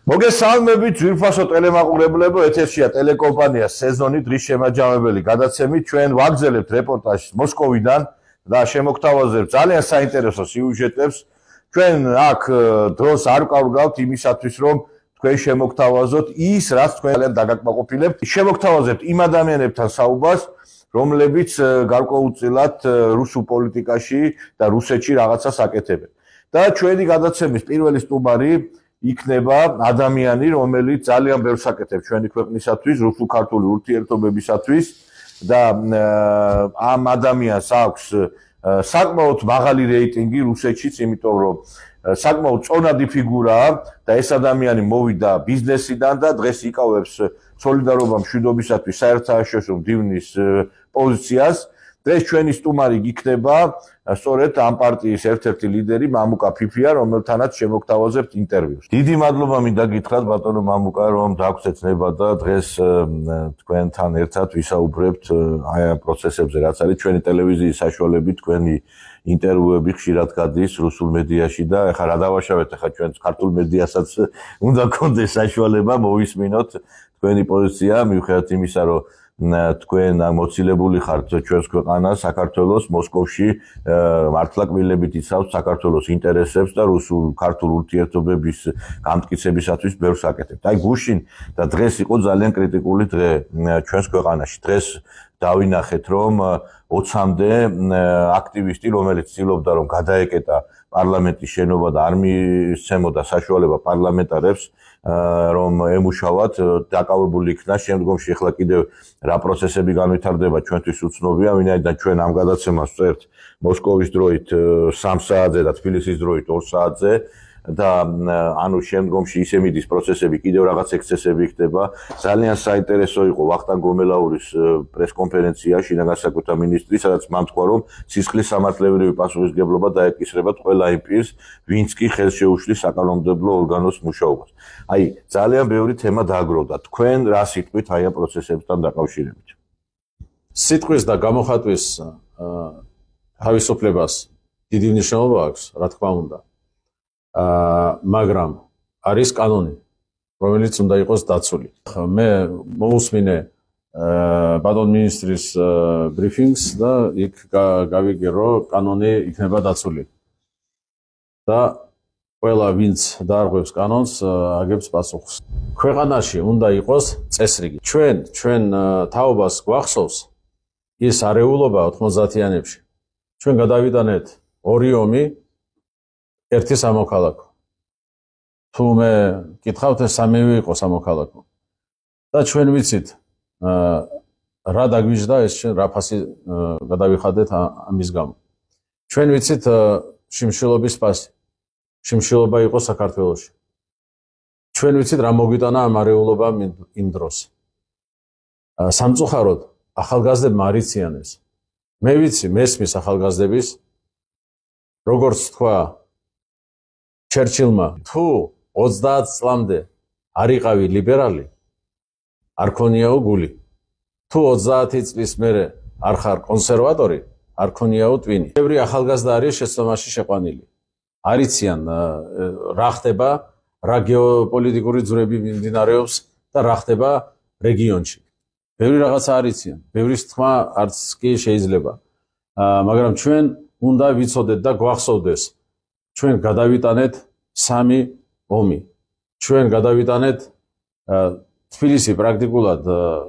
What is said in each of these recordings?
მოგესალმებით ძვირფასო ტელემაყურებლებო, ეთერშია ტელეკომპანია სეზონი დღის შემაჯამებელი გადაცემით. ჩვენ ვაგრძელებთ რეპორტაჟს მოსკოვიდან და შემოგთავაზებთ ძალიან საინტერესო სიუჟეტებს. ჩვენ აქ დროს არ ვკარგავთ იმისათვის, რომ თქვენ შემოგთავაზოთ ის, რაც თქვენ ძალიან დაგაკმაყოფილებთ. შემოგთავაზებთ იმ ადამიანებთან საუბარს, რომლებიც გარკვეულწილად რუსულ პოლიტიკაში და რუსეთში რაღაცას აკეთებენ. და ჩვენი გადაცემის პირველი სტუმარი იქნება ადამიანი, რომელიც ძალიან ბევრს აკეთებს ჩვენი ქვეყნისათვის, რუსულ-ქართული ურთიერთობებისათვის და ამ ადამიანს აქვს საკმაოდ მაღალი რეიტინგი რუსეთშიც, იმიტომ რომ საკმაოდ წონადი ფიგურაა და ეს ადამიანი მოვიდა ბიზნესიდან და დღეს იკავებს სოლიდარობა მშვიდობისათვის საერთაშორისო მდივნის პოზიციას. დღეს ჩვენი სტუმარი იქნება სწორედ ამ პარტიის ერთ-ერთი ლიდერი მამუკა ფიფია, რომელთანაც შემოგთავაზებთ ინტერვიუს. დიდი მადლობა მინდა გითხრათ ბატონო მამუკა, რომ დაგვცეთ ნება და დღეს თქვენთან ერთად ვისაუბრებთ აი ამ პროცესებზე, რაც არის ჩვენი ტელევიზიის საშუალებით, თქვენი ინტერვიუები ხშირად გადის რუსულ მედიაში და ეხლა რა დავაშავეთ, ეხლა ჩვენ ქართულ მედიასაც უნდა გქონდეს საშუალება მოვისმინოთ თქვენი პოზიცია, მიუხედავად იმისა, რომ თქვენ მოცილებული ხართ ჩვენს ქვეყანას საქართველოს მოსკოვში მართლა კბილებით იცავთ საქართველოს ინტერესებს და რუსულ-ქართულ ურთიერთობების გამტკიცებისათვის ბევრს აკეთებთ. აი გუშინ და დღეს იყო ძალიან კრიტიკული დღე ჩვენს ქვეყანაში. დღეს დავინახეთ, რომ 20-მდე აქტივისტი, რომელიც ცდილობდა რომ გადაეკეტა პარლამენტის შენობა და არ მისცემოდა საშუალება პარლამენტარებს რომ ემუშავათ, დაკავებული იქნა. შემდგომში ახლა კიდევ რა პროცესები განვითარდება ჩვენთვის უცნობია, ვინაიდან ჩვენ ამ გადაცემას ვწერთ მოსკოვის დროით 3 საათზე და თბილისის დროით 2 საათზე და ანუ შემდგომში ისე მიდის პროცესები, კიდევ რაღაც ექსცესები იქნება. ძალიან საინტერესო იყო ვახტანგ გომელაურის პრესკონფერენცია შინაგან საქმეთა მინისტრის, სადაც მან თქვა, რომ სისხლის სამართლებრივი პასუხისმგებლობა დაეკისრებათ ყველა იმ პირს, ვინც კი ხელს შეუშლის საკანონმდებლო ორგანოს მუშაობას. აი, ძალიან ბევრი თემა დააგროვდა. თქვენ რა სიტყვით აი ამ პროცესებთან დაკავშირებით? სიტყვის და გამოხატვის თავისუფლებას დიდი მნიშვნელობა აქვს, რა თქმა უნდა. მაგრამ არის კანონი, რომელიც უნდა იყოს დაცული. მე მოусმინე ბატონ მინისტრის ბრიფინგს და იქ გავიგე, რომ კანონი იქნება დაცული. და ყველა ვინც დაარღვევს კანონს, აგებს პასუხს. ქვეყანაში უნდა იყოს წესრიგი. ჩვენ თაობას გვახსოვს ის არეულობა 90-იანებში. ჩვენ გადავიტანეთ 2 ომი, 1 სამოქალაქო. თუ მე გითხავთ, ეს 3-ივე იყო სამოქალაქო. და ჩვენ ვიცით რა დაგვიჯდა ეს ჩვენ რა ფასი გადავიხადეთ ამის გამო. ჩვენ ვიცით შიმშილობის ფასი. შიმშილობა იყო საქართველოში. ჩვენ ვიცით რა მოგვიტანა ამ არეულობამ იმ დროს. სამწუხაროდ ახალგაზრდებმა არ იციან ეს. მე ვიცი მესმის ახალგაზრდების, როგორც თქვა ჩერჩილმა, თუ 30 წლამდე არ იყავი ლიბერალი, არ ქონიაო გული. თუ 30 წლის მერე არ ხარ კონსერვატორი, არ ქონიაო ტვინი. ბევრი ახალგაზრდა არის შეცდომაში შეყვანილი. არ იციან რა ხდება, რა გეოპოლიტიკური ძვრები მიმდინარეობს და რა ხდება რეგიონში. ბევრი რაღაცა არ იციან, ბევრის თქმა არც კი შეიძლება. მაგრამ ჩვენ უნდა ვიცოდეთ და გვახსოვდეს, ჩვენ გადავიტანეთ 3 ომი. ჩვენ გადავიტანეთ თბილისი პრაქტიკულად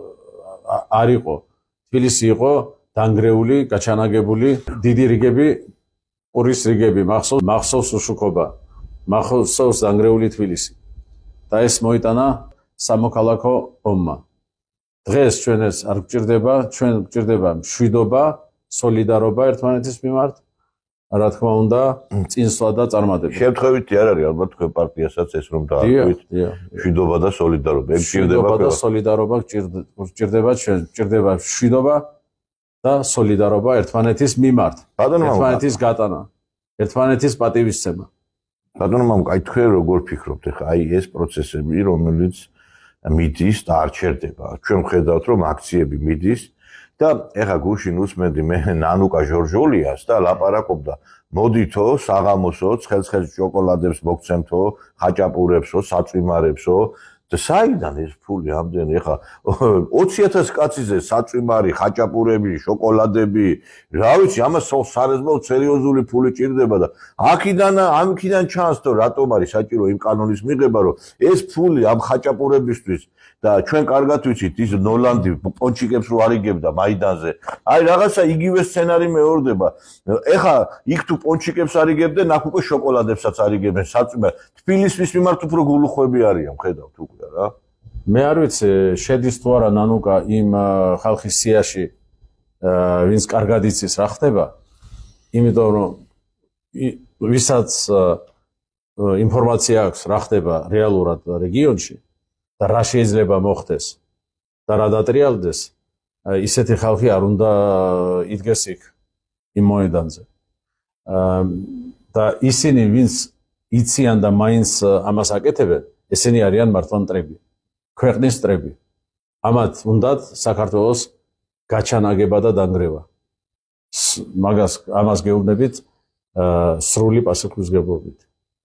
არ იყო. თბილისი იყო დანგრეული, გაჩანაგებული, დიდი რიგები, ყურის რიგები, მახსოვს უშუქობა, მახსოვს დანგრეული თბილისი. და ეს მოიტანა სამოქალაქო ომმა. დღეს ჩვენ ეს არ გვჭირდება, ჩვენ გვჭირდება მშვიდობა, სოლიდარობა ერთმანეთის მიმართ. რა თქმა უნდა, წინსვლა და წარმატება. შემთხვევითი არ არის ალბათ თქვენ პარტიასაც ეს რომ დააკვირდით მშვიდობა და სოლიდარობა. ეგ ჭირდება. მშვიდობა და სოლიდარობა ჭირდება ჩვენ, ჭირდება მშვიდობა და სოლიდარობა ერთმანეთის მიმართ. ერთმანეთის გატანა, ერთმანეთის პატივისცემა. ბატონო მამუკა, აი თქვენ როგორ ფიქრობთ ახლა აი ეს პროცესები, რომელიც მიდის და არ ჩერდება. ჩვენ ვხედავთ, რომ აქციები მიდის და ეხა გუშინ უსმენდი მე ნანუკა ჟორჟოლიას და ლაპარაკობდა მოდითო საღამოსო ცხელ-ცხელ შოკოლადებს მოგცემთო, ხაჭაპურებსო, საწვიმარებსო და საიდან ეს ფული ამდენი ეხა 20,000 კაციზე საწვიმარი, ხაჭაპურები, შოკოლადები, რა ვიცი, ამას სარეზმო სერიოზული ფული ჭირდება და ამქიდან ჩანს თო რატომ არის საჭირო იმ კანონის მიღება, რომ ეს ფული ამ ხაჭაპურებისთვის და ჩვენ კარგად ვიცით ის ნოლანდი პონჩიკებს რო არიგებდა მაიდანზე. აი რაღაცა იგივე სცენარი მეორდება. ეხა იქ თუ პონჩიკებს არიგებდნენ, აქ უკვე შოკოლადებსაც არიგებენ საწვიმარ. თბილისის მიმართ უფრო გულუხვები არიან, ხედავთ უკვე რა. მე არ ვიცი, შედის თუ არა ნანუკა იმ ხალხის სიაში, ვინც კარგად იცის რა ხდება, იმიტომ რომ ვისაც ინფორმაცია აქვს რა ხდება რეალურად რეგიონში და რა შეიძლება მოხდეს და რა დატრიალდეს, ისეთი ხალხი არ უნდა იდგეს იქ იმ მოედანზე. და ისინი ვინც იციან და მაინც ამას აკეთებენ, ესენი არიან მართლა მტრები, ქვეყნის მტრები. ამათ უნდათ საქართველოს გაჩანაგება და დანგრევა. ამას გეუბნებით სრული პასუხისმგებლობით.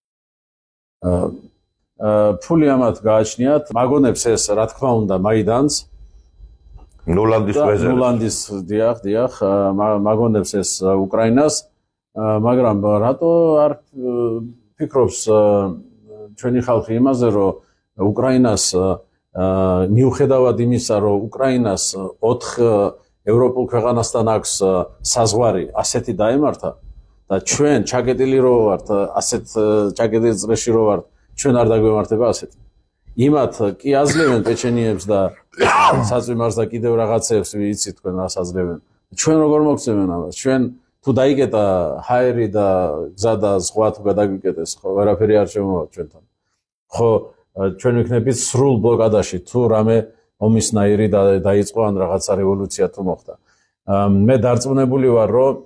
ფული ამათ გააჩნიათ, მაგონებს ეს რა თქმა უნდა მაიდანს ნოლანდის ვეზერს. ნოლანდის დიახ, მაგონებს ეს უკრაინას, მაგრამ რატო არ ფიქრობს ჩვენი ხალხი იმაზე, რომ უკრაინას მიუხედავად იმისა, რომ უკრაინას 4 ევროპულ ქვეყანასთან აქვს საზღვარი, ასეთი დაემართა და ჩვენ ჩაკეტილი რო ვართ, ასეთ ჩაკეტილ წრეში რო ვართ, ჩვენ არ დაგვემართება ასეთი. იმათ კი აძლევენ პეჩენიებს და საწვიმარს და კიდევ რაღაცებს, ვიცით თქვენ რას აძლევენ. ჩვენ როგორ მოგცემენ ამას? ჩვენ თუ დაიგეტა ჰაერი და გზა და სხვა თუ გადაგვიკეტეს, ხო ვერაფერი არ შემოვა ჩვენთან. ხო ჩვენ ვიქნებით სრულ ბლოკადაში, თუ რამე ომისნაირი დაიწყო ან რაღაცა რევოლუცია თუ მოხდა. მე დარწმუნებული ვარ, რომ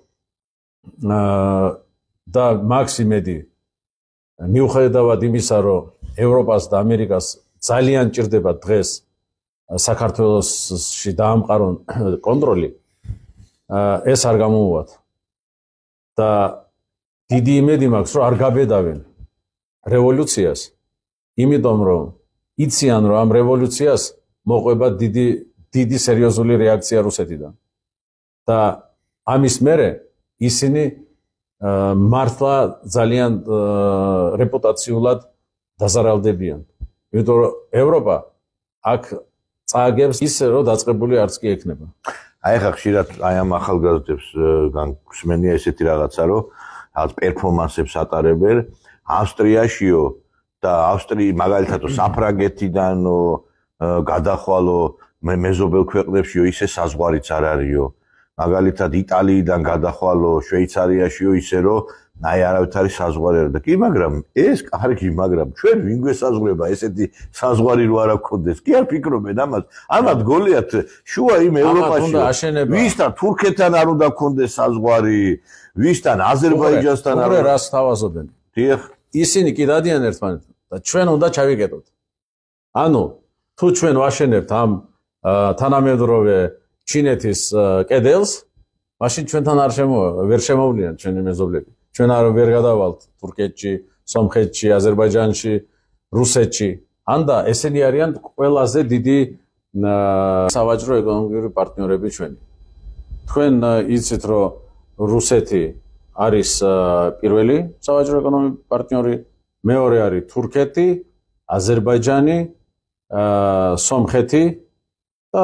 და მაქვს იმედი, მიუხედავად იმისა, რომ ევროპას და ამერიკას ძალიან ჭირდება დღეს საქართველოში დაამყარონ კონტროლი, ეს არ გამოუვათ. და დიდი იმედი მაქვს, რომ არ გაბედავენ რევოლუციას, იმიტომ რომ იციან, რომ ამ რევოლუციას მოყვება დიდი სერიოზული რეაქცია რუსეთიდან. და ამის მერე ისინი მართლა ძალიან რეპუტაციულად დაზარალდებიან. იმიტომ რომ ევროპა აქ წააგებს ისე, რომ დაწყებული არც კი ექნება. აი ხა ხშირად აი ამ ახალგაზრდებს გსმენია ესეთი რაღაცა, რომ რაღაც პერფორმანსებს ატარებენ ავსტრიაშიო და მაგალითად საფრანგეთიდან გადახვალო მეზობელ ქვეყნებშიო ისე საზღვარიც არ არისო. მაგალითად იტალიიდან გადახვალო შვეიცარიაშიო ისე რომ აი არავით არის საზღვარი არა და კი მაგრამ ეს კარგი მაგრამ ჩვენ ვინ გვესაზღვრება ესეთი საზღვარი რო არ გქონდეს კი არ ფიქრობენ ამათ გოლიათ შუა იმ ევროპაში ვისთან თურქეთთან არ უნდა გქონდეს საზღვარი ვისთან აზერბაიჯანსთან არ უნდა რას თავაზობენ დიახ ისინი კი დადიან ერთმანეთთან და ჩვენ უნდა ჩავიკეტოთ ანუ თუ ჩვენ ვაშენებთ ამ თანამედროვე ჩინეთის კედელს მაშინ ჩვენთან ვერ შემოვლიან ჩვენი მეზობლები ჩვენ არ ვერ გადავალთ თურქეთში, სომხეთში, აზერბაიჯანში, რუსეთში. ანდა ესენი არიან ყველაზე დიდი სავაჭრო ეკონომიკური პარტნიორები ჩვენი. თქვენ იცით რომ რუსეთი არის პირველი სავაჭრო ეკონომიკური პარტნიორი, მეორე არის თურქეთი, აზერბაიჯანი, სომხეთი და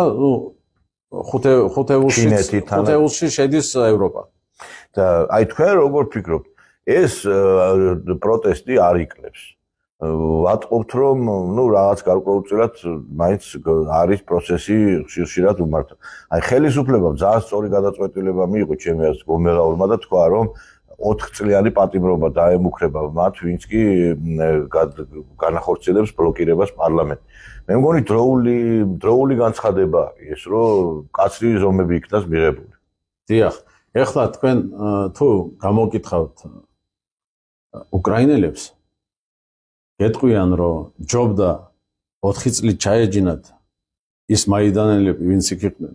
ხუთეულში შედის ევროპა. და აი თქვენ როგორ ფიქრობთ ეს პროტესტი არ იკლებს ვატყობთ რომ რაღაც გარკვეულწილად მაინც არის პროცესი ხშირად უმართო აი ხელისუფლებამ ძალიან სწორი გადაწყვეტილება მიიღო ჩემი აზრით გომელაურმა და თქვა რომ 4 წლიანი პატიმრობა დაემუქრება მათ ვინც კი განახორციელებს ბლოკირებას პარლამენტში მე მგონი დროული განცხადება ის რომ კაცრი ზომები იქნას მიღებული დიახ ეხლა თქვენ თუ გამოგკითხავთ უკრაინელებს გეტყვიან რომ ჯობდა 4 წლით ჩაეჯინათ ის მაიდანელები ვინც იქ იყვნენ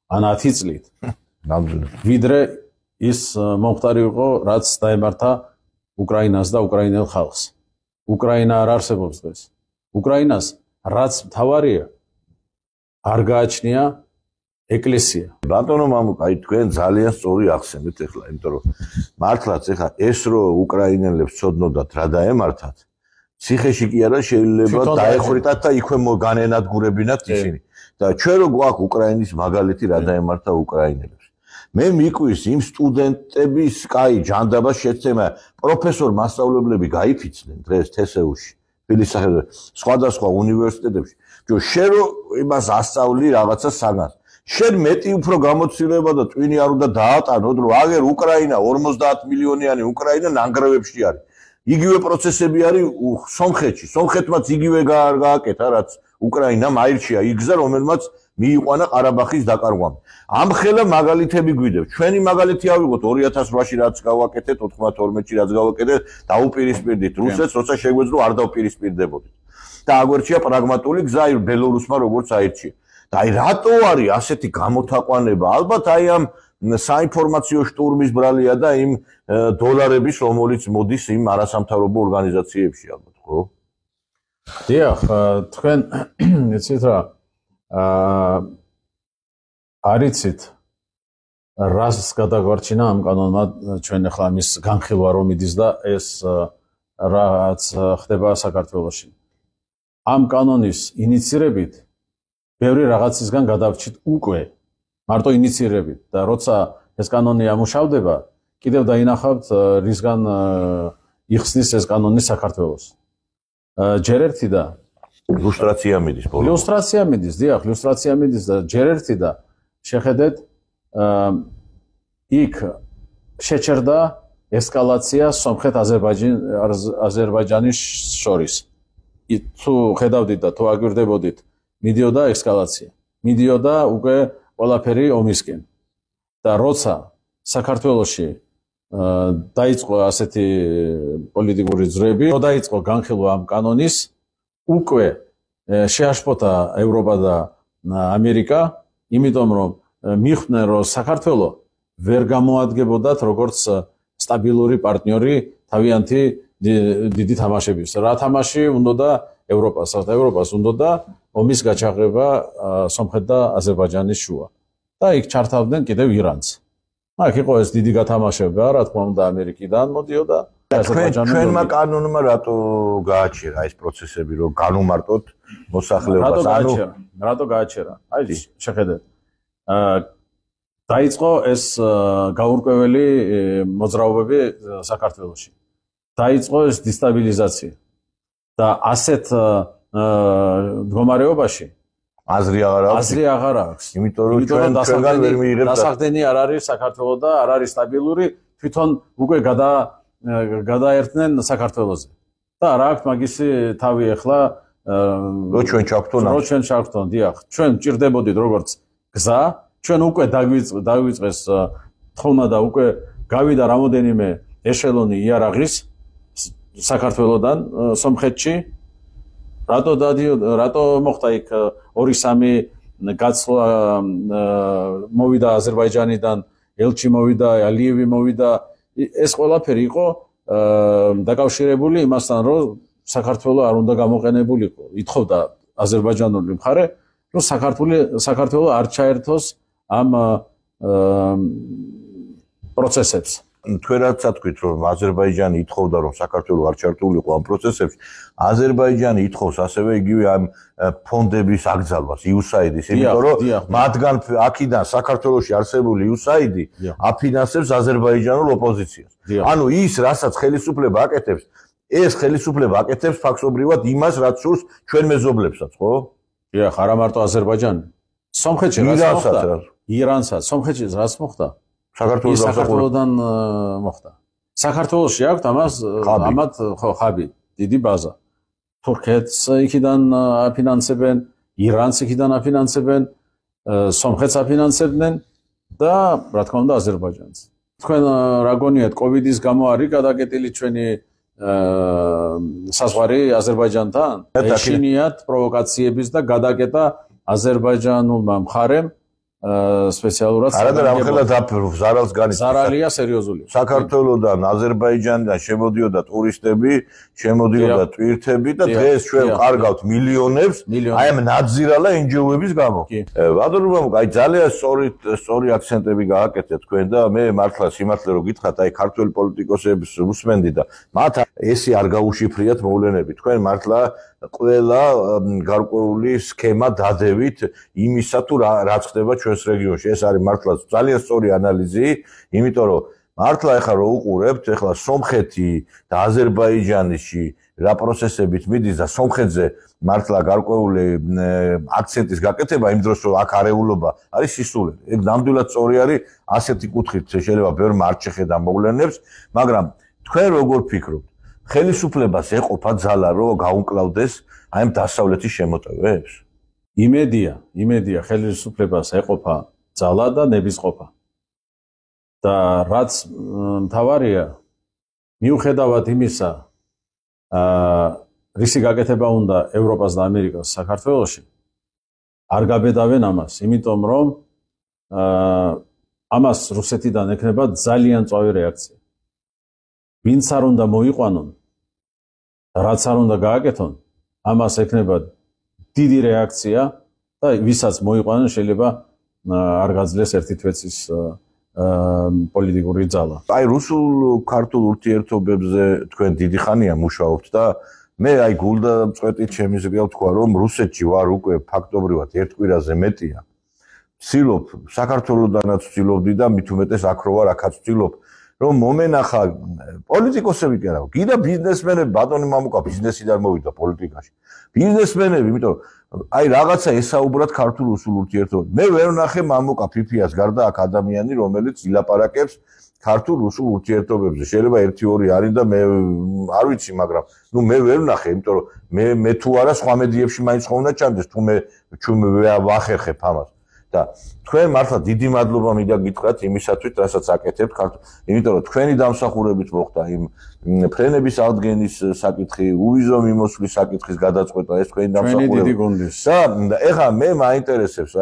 ან 10 წლით. ნამდვილად. ვიდრე ის მომხდარი იყო, რაც დაემართა უკრაინას და უკრაინელ ხალხს. უკრაინა არ არსებობს დღეს. უკრაინას რაც მთავარია არ გააჩნია ეკლესია. ბატონო მამუკა, აი თქვენ ძალიან სწორი ახსენეთ ახლა, იმიტომ რომ მართლაც ახლა ეს რო უკრაინელებს ცოდნოდათ რა დაემართათ, ციხეში კი არა შეიძლება დაეხრიტათ და იქვე განენადგურებინათ ისინი. და ჩვენ რო გვაქვს უკრაინის მაგალითი რა დაემართა უკრაინელებს. მე მიკვის იმ სტუდენტების, კაი, ჯანდაბას შეცემა, პროფესორ მასწავლებლები გაიფიცნენ დღეს თესეუში, თბილისის სხვადასხვა უნივერსიტეტებში. შენ რო იმას ასწავლი რაღაცა საგანს. შენ მეტი უფრო გამოცდილება და ტვინი არ უნდა დაატანოდ, რომ აგერ უკრაინა 50 მილიონიანი უკრაინა ნანგრევებში არის. იგივე პროცესები არის სომხეთში. სომხეთმაც იგივე გააკეთა, რაც უკრაინამ აირჩია იგზა, რომელმაც მიიყვანა ყარაბახის დაკარგვამ. ამ ხელა მაგალითები გვიდევ. ჩვენი მაგალითი ავიღოთ 2008-ში რაც გავაკეთეთ, 92-ში რაც გავაკეთეთ, დაუპირისპირდით რუსეთს, როცა შეგვეძლო არ დავპირისპირდებოდით. და აგვერჩია პრაგმატული გზა ბელორუსმა როგორც აირჩია. და აი რატო არის ასეთი გამოთაყვანება? ალბათ აი ამ საინფორმაციო შტურმის ბრალია და იმ დოლარების, რომელიც მოდის იმ არასამთავრობო ორგანიზაციებში ალბათ, ხო? დიახ, თქვენ იცით რა არიცით რას გადაგვარჩინა ამ კანონმა ჩვენ ახლა ამის განხილვა რომ მიდის და ეს რაც ხდება საქართველოში. ამ კანონის ინიცირებით ბევრი რაღაცისგან გადავრჩით უკვე მარტო ინიცირებით და როცა ეს კანონი ამუშავდება კიდევ დაინახავთ რისგან იხსნის ეს კანონი საქართველოს. ჯერ ერთი და ილუსტრაცია მიდის ბოლოს. ილუსტრაცია მიდის, დიახ, ილუსტრაცია მიდის და ჯერ ერთი და შეხედეთ იქ შეჩერდა ესკალაცია სომხეთ-აზერბაიჯანის შორის. თუ ხედავდით და თუ აგვირდებოდით, მიდიოდა ესკალაცია. მიდიოდა უკვე ყველაფერი ომისკენ. და როცა საქართველოში დაიწყო ასეთი პოლიტიკური ძვრები, რო დაიწყო განხილვა ამ კანონის, უკვე შეაშფოთა ევროპა და ამერიკა, იმიტომ რომ მიხვდნენ რომ საქართველო ვერ გამოადგებოდათ როგორც სტაბილური პარტნიორი თავიანთი დიდი თამაშების. რა თამაში უნდა ევროპას, ევროპას უნდა ომის გაჩაღება სომხეთ და აზერბაიჯანის შუა. და იქ ჩართავდნენ კიდევ ირანს. აქ იყო ეს დიდი გათამაშება, რა თქმა უნდა ამერიკიდან მოდიოდა. ჩვენმა კანონმა რატო გააჩერა ეს პროცესები, რომ განუმარტოთ მოსახლეობას? რატო გააჩერა? აი შეხედეთ. დაიწყო ეს გაურკვეველი მოძრაობები საქართველოში. დაიწყო ეს დისტაბილიზაცია. და ასეთ მდგომარეობაში აზრი აღარ აქვს. იმიტომ რომ ჩვენგან ვერ მიიღებთ დასახდენი არ არის საქართველოს და არ არის სტაბილური, თვითონ უკვე გადაერთნენ საქართველოზე. და რა აქვს მაგისი თავი ახლა რო ჩვენ ჩავქთონ, დიახ. ჩვენ ჭირდებოდით როგორც გზა, ჩვენ უკვე დაგვიწყეს თხოვნა და უკვე გავიდა რამოდენიმე ეშელონი იარაღის საქართველოსდან სომხეთში. რატო მოხდა იქ 2-3 გაცვლა მოვიდა აზერბაიჯანიდან, ელჩი მოვიდა, ალიევი მოვიდა. ეს ყველაფერი იყო დაკავშირებული იმასთან, რომ საქართველოს არ უნდა გამოყენებულიყო. ითხოვდა აზერბაიჯანული მხარე, რომ საქართველოს არ ჩაერთოს ამ პროცესებს. თქვენ რაც თქვით, რომ აზერბაიჯანი ითხოვდა, რომ საქართველოს არ ჩართულიყო ამ პროცესებში, აზერბაიჯანი ითხოვს ასევე იგივე ამ ფონდების აკრძალვას, USAID-ის, იმიტომ რომ მათგან აქედან საქართველოში არსებული USAID აფინანსებს აზერბაიჯანულ ოპოზიციას. ანუ ის, რასაც ხელისუფლება აკეთებს, ეს ხელისუფლება აკეთებს ფაქტობრივად имას, რაც სურს ჩვენ მეზობლებსაც, ხო? დიახ, არა მარტო აზერბაიჯანი. სომხეთში რაც მოხდა, ირანსაც, სომხეთში რაც მოხდა, საქართველოსდან მოხდა. საქართველოში აქვს ამათ ხაბი, დიდი ბაზა. თურქეთს იქიდან აფინანსებენ, ირანს იქიდან აფინანსებენ, სომხეთს აფინანსებდნენ და რა თქმა უნდა აზერბაიჯანს. თქვენ რა გონიათ, კოვიდის გამო არის გადაკეტილი ჩვენი საზღვარი აზერბაიჯანთან? ეშინიათ პროვოკაციების და გადაკეტა აზერბაიჯანულმა მხარემ სპეციალურად არადა რამხელა ზარალს განის ზარალია სერიოზული საქართველოსდან აზერბაიჯანიდან შემოდიოდა ტურისტები შემოდიოდა ტვირთები და დღეს ჩვენ ვყარგავთ მილიონებს აი ამ ნაძირალა NGO-ების გამო ვადურობამ აი ძალიან სწორი აქცენტები გააკეთეთ თქვენ და მე მართლა სიმართლე რომ გითხრათ აი ქართველი პოლიტიკოსების უსმენდი და მათ ესე არ გაუშიფრიათ მოვლენები თქვენ მართლა ყველა გარკვეული სქემა დადევით იმისა თუ რაც ხდება ჩვენს რეგიონში ეს არის მართლა ძალიან სწორი ანალიზი იმიტომ რომ მართლა ეხლა რო უყურებთ ეხლა სომხეთი და აზერბაიჯანში რა პროცესებით მიდის და სომხეთზე მართლა გარკვეული აქცენტის გაკეთება იმ დროს რომ აქ არეულობა არის სისულელი ეგ ნამდვილად სწორი არის ასეთი კუთხით შეიძლება ბევრმა არ შეხედა მოვლენებს მაგრამ თქვენ როგორ ფიქრობთ ხელისუფლებას ეყოფა ძალა რომ გაუმკლავდეს აი ამ დასავლეთის შემოტევებს იმედია ხელისუფლებას ეყოფა ძალა და ნებისყოფა და რაც მთავარია მიუხედავად იმისა რისი გაკეთება უნდა ევროპას და ამერიკას საქართველოში არ გაბედავენ ამას იმიტომ რომ ამას რუსეთიდან ექნება ძალიან მწვავე რეაქცია ვინც არ უნდა მოიყვანონ რაც არ უნდა გააკეთონ ამას ექნება დიდი რეაქცია და ვისაც მოიყვანონ შეიძლება არ გაძლეს ერთი თვეცის პოლიტიკური ძალა. აი რუსულ-ქართულ ურთიერთობებზე თქვენ დიდი ხანია მუშაობთ და მე აი გულდა წვეტით შემიძლია ვთქვა რომ რუსეთში ვარ უკვე ფაქტობრივად ერთ კვირაზე მეტია. ვცდილობ საქართველოსდანაც ვცდილობდი და მით უმეტეს აქ რო ვარ აქაც ვცდილობ რომ მომენახა პოლიტიკოსები კი არა, კიდე ბიზნესმენები, ბატონი მამუკა ბიზნესიდან მოვიდა პოლიტიკაში. ბიზნესმენები, იმიტომ აი რაღაცა ესაუბრათ ქართულ-რუსულ ურთიერთობებზე. მე ვერ ვნახე მამუკა ფიფიას გარდა აქ ადამიანი, რომელიც ილაპარაკებს ქართულ-რუსულ ურთიერთობებზე. შეიძლება 1-2 არის და მე არ ვიცი, მაგრამ ნუ მე ვერ ვნახე, იმიტომ რომ მე თუ არა სხვა მედიებში მაინც ხომ უნდა ჩანდეს, თუ მე ვახერხებ ამას. და თქვენ მართლა დიდი მადლობა მინდა გითხრათ იმისათვის, რასაც აკეთებთ ქართულ. იმიტომ რომ თქვენი დამსახურებით მოხდა იმ ფრენების აღდგენის საკითხი, უვიზო მიმოსვლის საკითხის გადაწყვეტა, ეს თქვენი დამსახურება. დიდი გუნდის. და ეხლა მე მაინტერესებს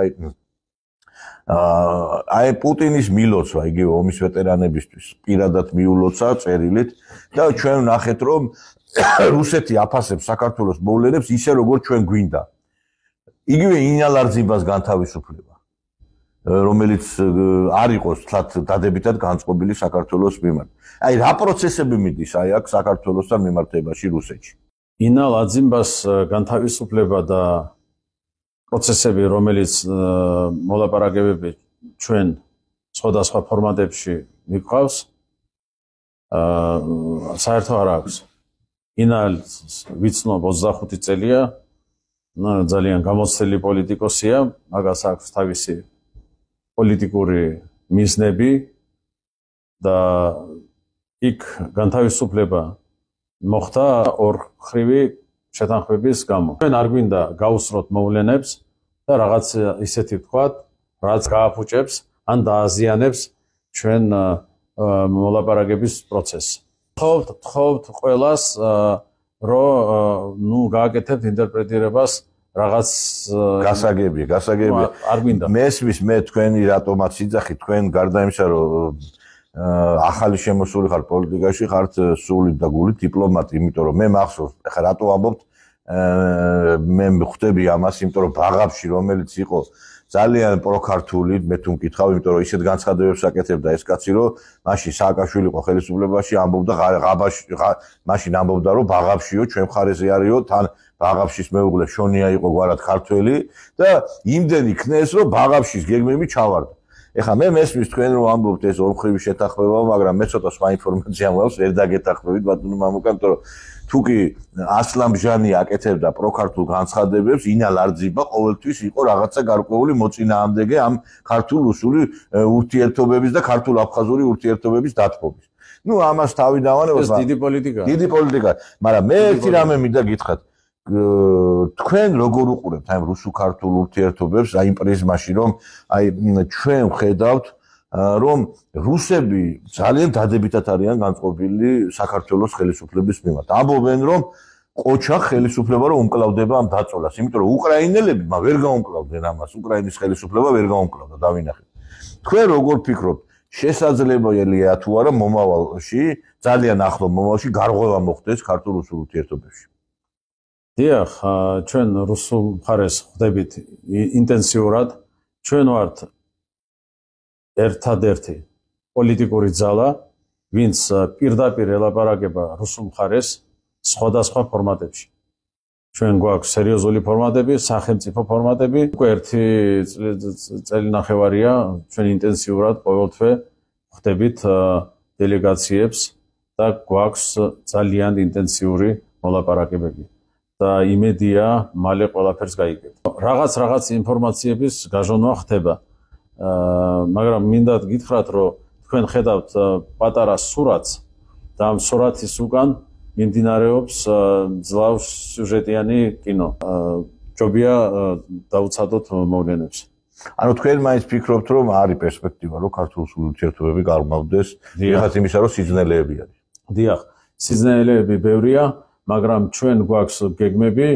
აი პუტინის მილოცვა, იგივე ომის ვეტერანებისთვის პირადად მიულოცა წერილით და ჩვენ ვნახეთ რომ რუსეთი აფასებს საქართველოს მოვლენებს ისე როგორც ჩვენ გვინდა. იგივე ინალარძიბას განთავისუფლება რომელიც არ იყოს თლათ დადებითად განწყობილი საქართველოს მიმართ. აი რა პროცესები მიდის აი აქ საქართველოსთან მიმართებაში რუსეთში? ინალაძიმბას განთავისუფლება და პროცესები, რომელიც მოლაპარაკებები ჩვენ სხვადასხვა ფორმატებში მიყვავს, საერთო არ აქვს. ინალს ვიცნობ 25 წელია, ძალიან გამოცდილი პოლიტიკოსია, მაგას აქვს თავისი პოლიტიკური მიზნები და იქ განთავისუფლება მოხდა ორმხრივი შეთანხმების გამო. ჩვენ არ გვინდა გაუსროთ მოვლენებს და რაღაც ისეთი ვთქვათ, რაც გააფუჭებს ან დააზიანებს ჩვენ მოლაპარაკების პროცესს. ვთხოვთ ყველას რომ გააკეთებთ ინტერპრეტირებას რაღაც გასაგებია. არ გვინდა. მესმის მე თქვენი რატომაც იძახით, თქვენ გარდა იმისა, რომ ახალი შემოსული ხარ პოლიტიკაში, ხართ სულით და გულით დიპლომატი, იმიტომ რომ მე მახსოვს, ეხლა რატო ამბობთ, მე ხვდები ამას, იმიტომ რომ ბაღაბში რომელიც იყო ძალიან პროქართული, მე თუ მკითხავ, იმიტომ რომ ისეთ განცხადებებს აკეთებდა ეს კაცი, რომ მაშინ სააკაშვილი იყო ხელისუფლებაში, ამბობდა მაშინ ამბობდა, რომ ბაღაბშიო, ჩვენ მხარეზე არისო, თან ბაღაბშის მეუღლე შონია იყო გვარად ქართველი და იმდენი ქნეს, რომ ბაღაბშის გეგმები ჩავარდა. ეხლა მე მესმის თქვენ რომ ამბობთ ეს ორმხრივი შეთანხმება, მაგრამ მე ცოტა სხვა ინფორმაცია მაქვს, ვერ დაგეთანხმებით ბატონო მამუკა, იმიტომ რომ თუკი ასლამბჟანი აკეთებდა პროქართულ განცხადებებს, ინალარძიბა ყოველთვის იყო რაღაცა გარკვეული მოწინააღმდეგე ამ ქართულ-რუსული ურთიერთობების და ქართულ-აფხაზური ურთიერთობების დათბობის. ნუ ამას თავი დავანებოთ. ეს დიდი პოლიტიკაა. დიდი პოლიტიკაა, მაგრამ მე ერთი რამე მინდა გითხრათ. თქვენ როგორ უყურებთ აი რუსულ-ქართულ ურთიერთობებს აი პრიზმაში რომ აი ჩვენ ვხედავთ რომ რუსები ძალიან დადებითად არიან განწყობილი საქართველოს ხელისუფლების მიმართ. ამბობენ რომ ყოჩა ხელისუფლება რომ უმკლავდება ამ დაწოლას, იმიტომ რომ უკრაინელები ვერ გაუმკლავდნენ ამას, უკრაინის ხელისუფლება ვერ გაუმკლავდა, დავინახეთ. თქვენ როგორ ფიქრობთ, შესაძლებელია თუ არა მომავალში, ძალიან ახლო მომავალში გარღვევა მოხდეს ქართულ-რუსულ ურთიერთობებში? დიახ, ჩვენ რუსულ მხარეს ხვდებით ინტენსიურად, ჩვენ ვართ ერთადერთი პოლიტიკური ძალა, ვინც პირდაპირ ელაპარაკება რუსულ მხარეს სხვადასხვა ფორმატებში. ჩვენ გვაქვს სერიოზული ფორმატები, სახელმწიფო ფორმატები. უკვე ერთი წელნახევარია ჩვენ ინტენსიურად ყოველთვე ხვდებით დელეგაციებს და გვაქვს ძალიან ინტენსიური მოლაპარაკებები. და იმედია მალე ყველაფერს გაიგებთ. რაღაც ინფორმაციების გაჟონვა ხდება. მაგრამ მინდა გითხრათ, რომ თქვენ ხედავთ პატარა სურათს და ამ სურათის უკან მიმდინარეობს ძლავს სიუჟეტიანი კინო. ჯობია დავუცადოთ მოვლენებს. ანუ თქვენ მაინც ფიქრობთ, რომ არის პერსპექტივა, რომ ქართულ-რუსული ურთიერთობები გარღვევდეს, ეხლა იმისა, რომ სიძნელეები არის. დიახ, სიძნელეები ბევრია, მაგრამ ჩვენ გვაქვს გეგმები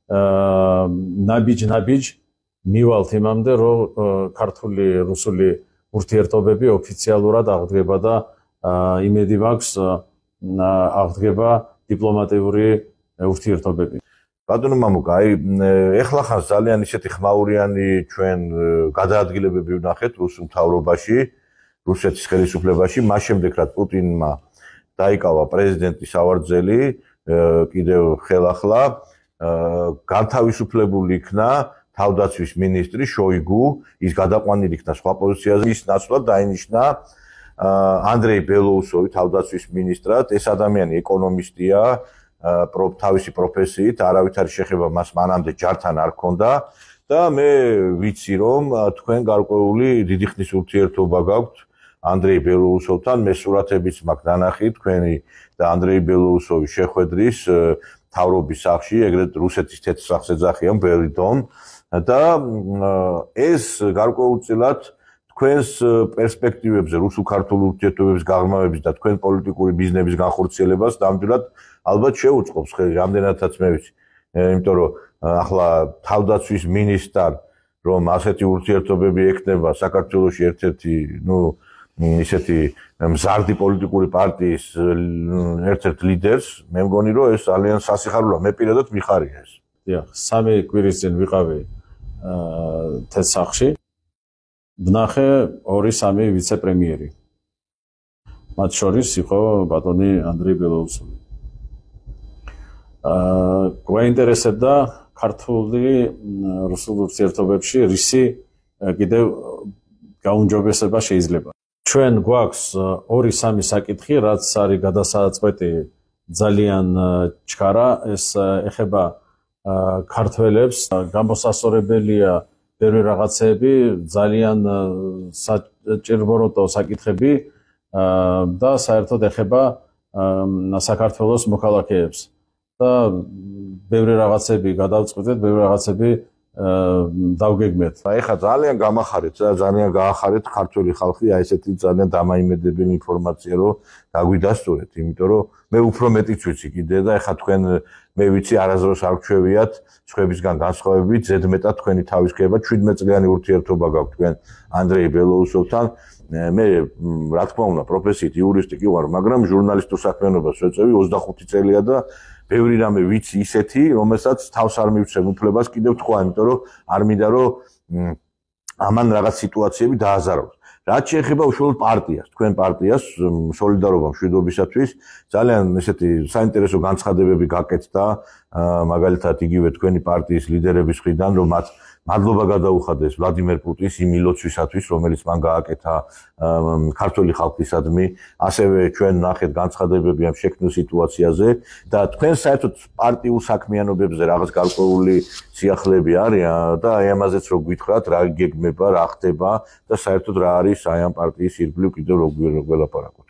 ნაბიჯ მივალთ იმამდე, რომ ქართული რუსული ურთიერთობები ოფიციალურად აღდგება და იმედი მაქვს აღდგება დიპლომატიური ურთიერთობები. ბატონო მამუკა, ეხლა ხან ძალიან ისეთი ხმაურიანი ჩვენ გადაადგილებები ვნახეთ რუსულ მთავრობაში, რუსეთის ხელისუფლებაში, მას შემდეგ რაც პუტინმა დაიკავა პრეზიდენტის ავარძელი, კიდევ ხელახლა განთავისუფლებული იქნა თავდაცვის მინისტრი შოიგუ, ის გადაყვანილი იქნა სხვა პოზიციაზე, ის ნაცვლად დაინიშნა ანდრეი ბელოუსოვი თავდაცვის მინისტრად. ეს ადამიანი ეკონომისტია, თავისი პროფესიით, არავითარი შეხება მას მანამდე ჯართან არ ჰქონდა და მე ვიცი რომ თქვენ გარკვეული დიდი ხნის ურთიერთობა გაქვთ ანდრეი ბელოუსოვთან, მე სურათებიც მაქვს დანახი თქვენი და ანდრეი ბელოუსოვის შეხვედრის მთავრობის სახლში, ეგრეთ რუსეთის თეთრ სახლს ეძახიან ბერიდონ და ეს გარკვეულწილად თქვენს პერსპექტივებზე, რუსულ-ქართულ ურთიერთობების გაღრმავების და თქვენ პოლიტიკური ბიზნესის განხორციელებას ნამდვილად ალბათ შეუწყობს ხელი, რამდენადაც მე ვიცი. იმიტომ რომ ახლა თავდაცვის მინისტრთან რომ ასეთი ურთიერთობები ექნება საქართველოში ერთ-ერთი, ისეთი მზარდი პოლიტიკური პარტიის ერთ-ერთ ლიდერს, მე მგონი რომ ეს ძალიან სასიხარულოა, მე პირადად მიხარია ეს. დიახ, 3 კვირის წინ ვიყავი თეთრ სახლში. ვნახე 2-3 ვიცე-პრემიერი. მათ შორის იყო ბატონი ანდრეი ბელოუსოვი. გვაინტერესებდა ქართული რუსულ ურთიერთობებში რისი კიდევ გაუმჯობესება შეიძლება. ჩვენ გვაქვს 2-3 საკითხი, რაც არის გადასაწყვეტი ძალიან ჩქარა, ეს ეხება ქართველებს, გამოსასწორებელია ბევრი რაღაცები, ძალიან საჭიროა საკითხები და საერთოდ ეხება საქართველოს მოქალაქეებს. და ბევრი რაღაცები გადავწყვეტეთ, ბევრი რაღაცები დავგეგმეთ. ეხლა ძალიან გამახარეთ და ძალიან გაახარეთ ქართული ხალხი აი ესეთი ძალიან დამაიმედებელი ინფორმაცია რომ დაგვიდასტურეთ, იმიტომ რომ მე უფრო მეტიც ვიცი კიდე და ეხლა თქვენ მე ვიცი არასდროს არ გჩვევიათ სხვებისგან განსხვავებით, ზედმეტად თქვენი თავის ქება 17 წლიანი ურთიერთობა გაქვთ თქვენ ანდრეი ბელოუსოვთან. მე რა თქმა უნდა პროფესიით იურისტი კი ვარ, მაგრამ ჟურნალისტურ საქმიანობას ვეწევი 25 წელია და ბევრი რამე ვიცი ისეთი, რომელსაც თავს არ მივცემ უფლებას კიდევ თქვა, იმიტომ რომ არ მინდა რომ ამან რაღაც სიტუაციები დააზაროს. რაც შეეხება უშუალოდ პარტიას, თქვენ პარტიას სოლიდარობა მშვიდობისათვის ძალიან ესეთი საინტერესო განცხადებები გაკეთდა, მაგალითად იგივე თქვენი პარტიის ლიდერების მხრიდან, რომ მათ მადლობა გადაუხადეს ვლადიმერ პუტინს იმ ილოცვისათვის, რომელიც მან გააკეთა ქართული ხალხისადმი, ასევე ჩვენ ნახეთ განცხადებები ამ შექმნილ სიტუაციაზე და თქვენ საერთოდ პარტიულ საქმიანობებზე რაღაც გარკვეული სიახლეები არის და აი ამაზეც რო გითხრათ, რა გეგმება, რა ხდება და საერთოდ რა არის აი ამ პარტიის ირგვლივ კიდევ როგორ ველაპარაკოთ.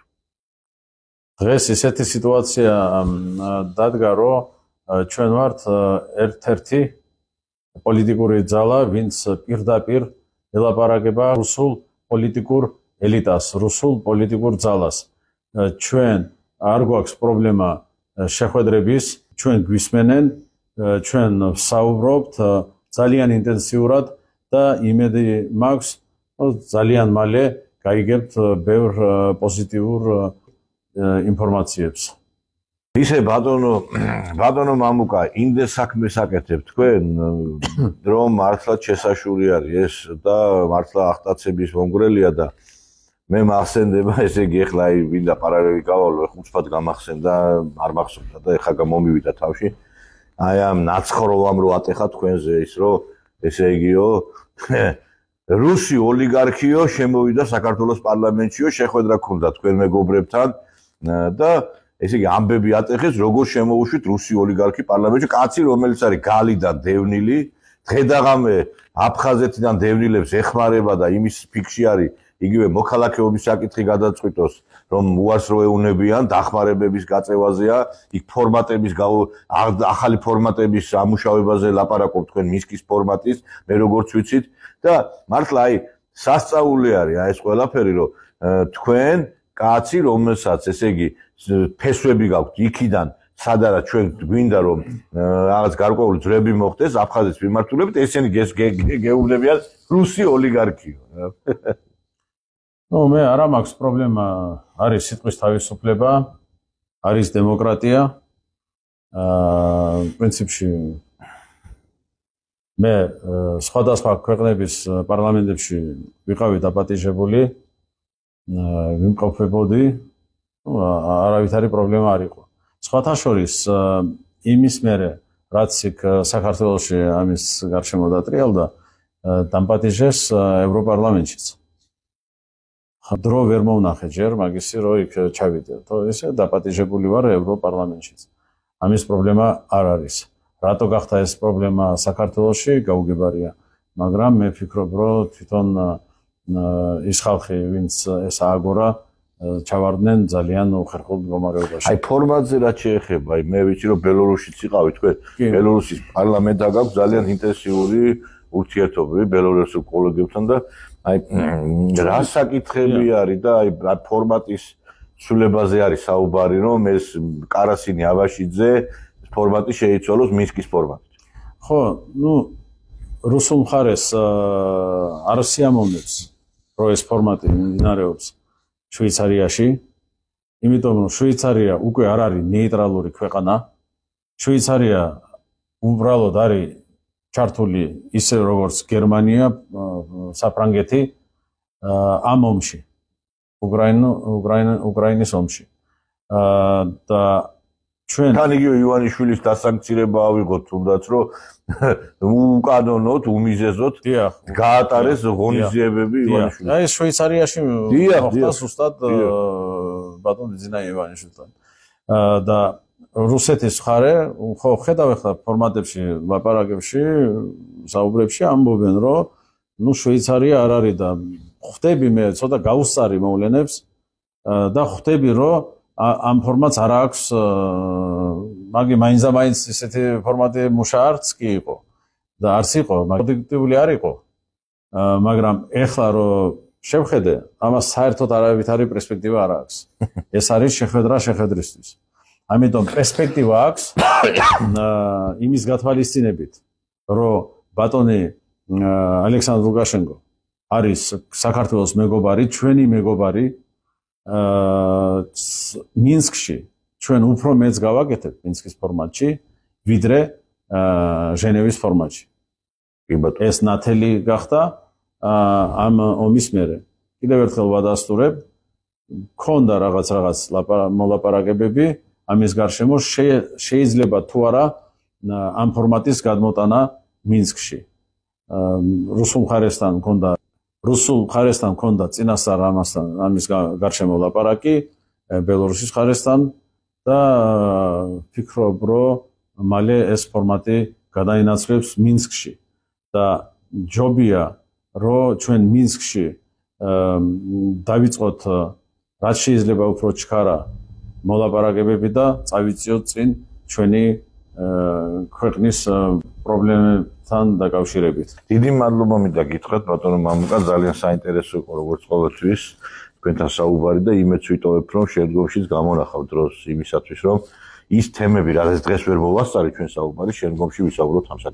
დღეს ესეთი სიტუაცია დადგა, რომ ჩვენ ვართ ერთ-ერთი პოლიტიკური ძალა, ვინც პირდაპირ ელაპარაკება რუსულ პოლიტიკურ ელიტას, რუსულ პოლიტიკურ ძალას. ჩვენ არ გვაქვს პრობლემა შეხვედრების, ჩვენ გვისმენენ, ჩვენ ვსაუბრობთ ძალიან ინტენსიურად და იმედი მაქვს, ძალიან მალე გაიგებთ ბევრ პოზიტიურ ინფორმაციებს. ისე ბატონო მამუკა, იმდენ საქმეს აკეთებთ თქვენ, რომ მართლაც შესაშური არის ეს და მართლა ახტაცების მომგვრელია და მე მახსენდება, ესე იგი ეხლა აი ვინდა პარალელი გავალო, ხუთფად გამახსენდა, არ მახსოვდა და ეხლა გამომივიდა თავში. აი ამ ნაცხროვამ რო ატეხა თქვენზე ის რომ ესე იგიო რუსი ოლიგარქიო შემოვიდა საქართველოს პარლამენტშიო, შეხვედრა ქონდა თქვენ მეგობრებთან და ესე იგი ამბები ატეხეს, როგორ შემოუშვით რუსი ოლიგარქი პარლამენტში, კაცი რომელიც არის გალიდან დევნილი, დღედაღამე აფხაზეთიდან დევნილებს ეხმარება და იმის ფიქში არის იგივე მოქალაქეობის საკითხი გადაწყვიტოს, რომ უარს რო ეუნებიან, დახმარებების გაწევაზეა, იქ ფორმატების ახალი ფორმატების ამუშავებაზე ლაპარაკობ თქვენ მისკის ფორმატის, მე როგორც ვიცით და მართლა აი სასწაული არის აი ეს ყველაფერი, რომ თქვენ კაცი, რომელსაც ესე იგი ფესვები გაქვთ იქიდან, სადაც ჩვენ გვინდა რომ რაღაც გარკვეული ძრები მოხდეს აფხაზეთის მიმართულებით, ესენი გეუბნებიან რუსი ოლიგარქიო. მე არა მაქვს პრობლემა, არის სიტყვის თავისუფლება, არის დემოკრატია. პრინციპში მე სხვადასხვა ქვეყნების პარლამენტებში ვიყავი დაპატიჟებული, ვიმყოფებოდი, არავითარი პრობლემა არ იყო. სხვათა შორის იმის მერე, რაც იქ საქართველოში ამის გარშემო დატრიალდა, დამპატიჟეს ევროპარლამენტშიც. დრო ვერ მომნახე ჯერ მაგისი რომ იქ ჩავიდე. ესე დაპატიჟებული ვარ ევროპარლამენტშიც. ამის პრობლემა არ არის. რატო გახდა ეს პრობლემა საქართველოში? გაუგებარია. მაგრამ მე ვფიქრობ, რომ თვითონ ის ხალხი, ვინც ეს ააგორა, ჩავარდნენ ძალიან უხერხულ მდგომარეობაში. აი ფორმატზე რაც შეეხება, აი მე ვიცი რომ ბელორუსშიც იყავი თქვენ. ბელორუსის პარლამენტთან გაქვს ძალიან ინტენსიური ურთიერთობები ბელორუსულ კოლეგებთან და აი რა საკითხები არის და აი ფორმატის ცვლილებაზე არის საუბარი, რომ ეს კარასინი აბაშიძე ფორმატი შეიცვალოს მინსკის ფორმატით. ხო, რუსულ მხარეს არ სიამოვნებს, რომ ეს ფორმატი მიმდინარეობს შვეიცარიაში, იმიტომ რომ შვეიცარია უკვე არ არის ნეიტრალური ქვეყანა. შვეიცარია უბრალოდ არის ჩართული ისე როგორც გერმანია, საფრანგეთი ამ ომში, უკრაინის ომში. და ჩვენ თან იგივე ივანიშვილის დასანქცირება ავიღოთ, თუნდაც რომ უკანონოდ, უმიზეზოდ გაატარეს ღონისძიებები ივანიშვილის. აი შვეიცარიაში მოხდა ზუსტად ბატონ ძინა ივანიშვილთან. და რუსეთის მხარე, ხო ხედავ ახლა ფორმატებში, ლაპარაკებში, საუბრებში ამბობენ, რომ შვეიცარია არ არის და ხვდები მე ცოტა გაუსწარი მოვლენებს და ხვდები, რომ ამ ფორმატს არ აქვს მაინც ესეთი ფორმატი მუშა არც კი იყო და არც იყო, პროდუქტიული არ იყო. მაგრამ ეხლა რომ შევხედე, ამას საერთოდ არავითარი პერსპექტივა არ აქვს. ეს არის შეხვედრისთვის. ამიტომ პერსპექტივა აქვს იმის გათვალისწინებით, რომ ბატონი ალექსანდრ ლუკაშენკო არის საქართველოს მეგობარი, ჩვენი მეგობარი. მინსკში ჩვენ უფრო მეც გავაკეთებთ მინსკის ფორმატში, ვიდრე ჟენევის ფორმატში. ეს ნათელი გახდა ამ ომის მერე. კიდევ ერთხელ ვადასტურებ, ქონდა რაღაც მოლაპარაკებები ამის გარშემო, შეიძლება თუ არა ამ ფორმატის გადმოტანა მინსკში. რუსულ მხარესთან ქონდა წინასწარ ამის გარშემო ლაპარაკი, ბელორუსის მხარესთან და ვფიქრობ, რომ მალე ეს ფორმატი გადაინაცვლებს მინსკში და ჯობია, რომ ჩვენ მინსკში დავიწყოთ რაც შეიძლება უფრო ჩქარა მოლაპარაკებები და წავიწიოთ წინ ჩვენი ქვეყნის პრობლემებთან დაკავშირებით. დიდი მადლობა მინდა გითხრათ ბატონო მამუკა, ძალიან საინტერესო იყო როგორც ყოველთვის თქვენთან საუბარი და იმეც ვიტოვებ, რომ შემდგომშიც გამონახავ დროს იმისათვის, რომ ის თემები, რაც დღეს ვერ მოვასწარი ჩვენ საუბარი, შემდგომში ვისაუბროთ ამ